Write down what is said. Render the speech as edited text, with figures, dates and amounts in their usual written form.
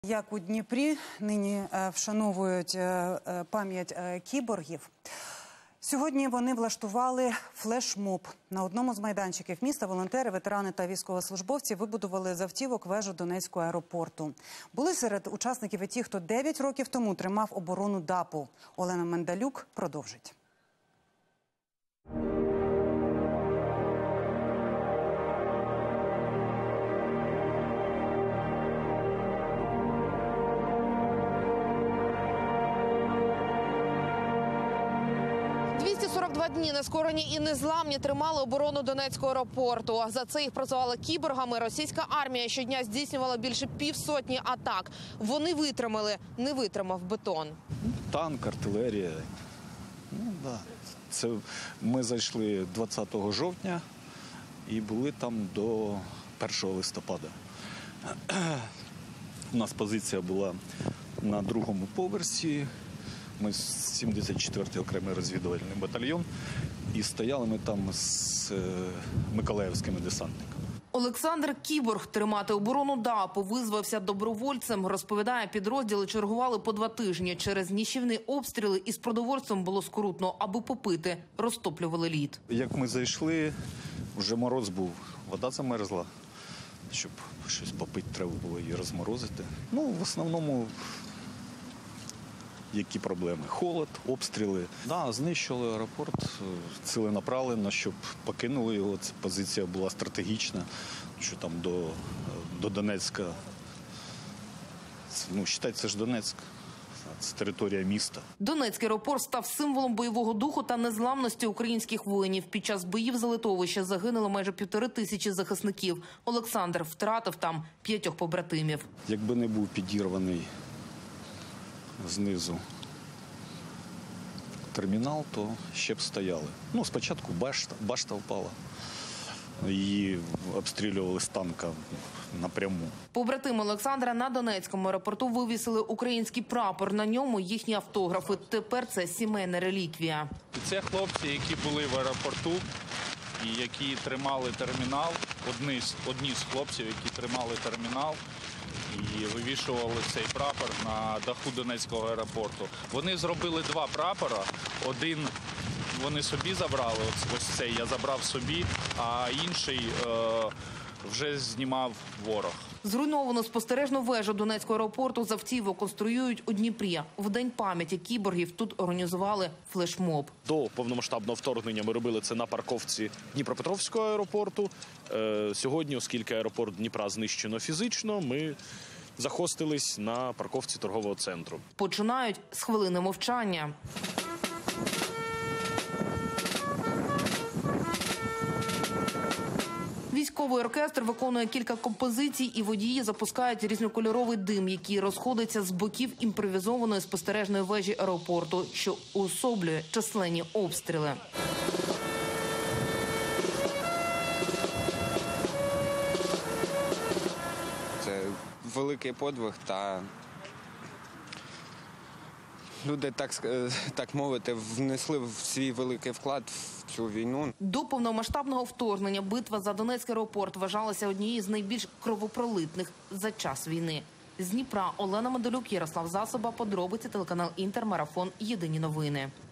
Як у Дніпрі нині вшановують пам'ять кіборгів. Сьогодні вони влаштували флешмоб. На одному з майданчиків міста волонтери, ветерани та військовослужбовці вибудували з автівок вежу Донецького аеропорту. Були серед учасників і ті, хто 9 років тому тримав оборону ДАПу. Олена Мендалюк продовжить. Дні нескорені і незламні тримали оборону Донецького аеропорту. За це їх прозивали кіборгами. Російська армія щодня здійснювала більше півсотні атак. Вони витримали, не витримав бетон. Танк, артилерія. Це ми зайшли 20 жовтня і були там до 1 листопада. У нас позиція була на 2-му поверсі. Ми 74-й окремий розвідувальний батальйон, і стояли ми там з миколаївськими десантниками. Олександр Кіборг тримати оборону ДАПу визвався добровольцем. Розповідає, підрозділи чергували по 2 тижні. Через нищівні обстріли із продовольством було скрутно, аби попити. Розтоплювали лід. Як ми зайшли, вже мороз був, вода замерзла. Щоб щось попити, треба було її розморозити. В основному... Які проблеми? Холод, обстріли. Знищили аеропорт ціленаправленно, щоб покинули його. Ця позиція була стратегічна, що там до Донецька. Вважайте, це ж Донецьк. Це територія міста. Донецький аеропорт став символом бойового духу та незламності українських воїнів. Під час боїв за литовище загинуло майже 1500 захисників. Олександр втратив там 5 побратимів. Якби не був підірваний знизу термінал, то ще б стояли. Спочатку башта впала. Її обстрілювали з танка напряму. Побратими Олександра на Донецькому аеропорту вивісили український прапор. На ньому їхні автографи. Тепер це сімейна реліквія. Це хлопці, які були в аеропорту і які тримали термінал. Одні з хлопців, які тримали термінал і вивішували цей прапор на даху Донецького аеропорту. Вони зробили 2 прапора. Один вони собі забрали, ось цей я забрав собі, а інший вже знімав ворог. Зруйновану спостережну вежу Донецького аеропорту з автівок конструюють у Дніпрі. В День пам'яті кіборгів тут організували флешмоб. До повномасштабного вторгнення ми робили це на парковці Дніпропетровського аеропорту. Сьогодні, оскільки аеропорт Дніпра знищено фізично, ми захостились на парковці торгового центру. Починають з хвилини мовчання. Військовий оркестр виконує кілька композицій, і водії запускають різнокольоровий дим, який розходиться з боків імпровізованої спостережної вежі аеропорту, що уособлює численні обстріли. Це великий подвиг, та люди, так мовити, внесли в свій великий вклад в цю війну. До повномасштабного вторгнення битва за Донецький аеропорт вважалася однією з найбільш кровопролитних за час війни. З Дніпра Олена Мендалюк, Ярослав Засоба, подробиці, телеканал Інтер, марафон «Єдині новини».